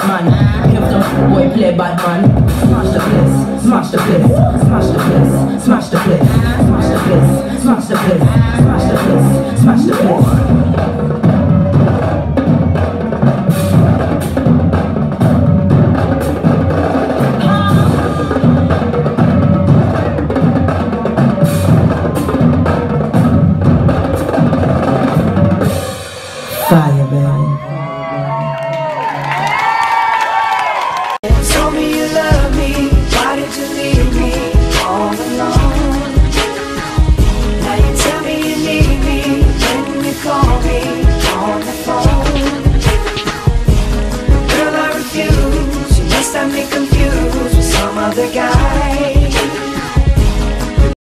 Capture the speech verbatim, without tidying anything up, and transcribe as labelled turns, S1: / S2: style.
S1: Batman. If the boy play Batman, smash the place, smash the place, smash the place, smash the place, smash the place, smash the place, smash the place, smash the place. Five.